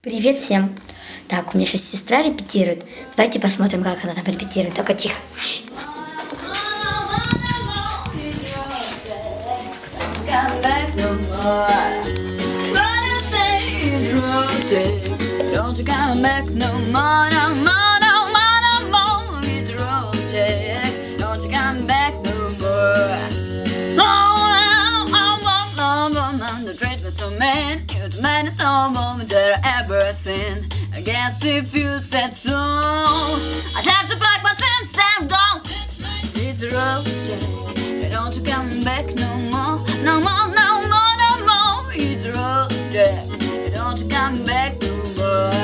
Привет всем! Так, у меня сейчас сестра репетирует. Давайте посмотрим, как она там репетирует. Только тихо. Don't you come back no more, no more, no more, no more. Hit the road, Jack. Don't you come back no more. Oh, oh, oh, oh, oh, the treat was so mean. You're the maddest woman that I ever seen. I guess if you said so, I'd have to pack my sense and go. Hit the road, Jack. Don't you come back no more, no more, no more, no more. Hit the road, Jack. Don't you come back no more.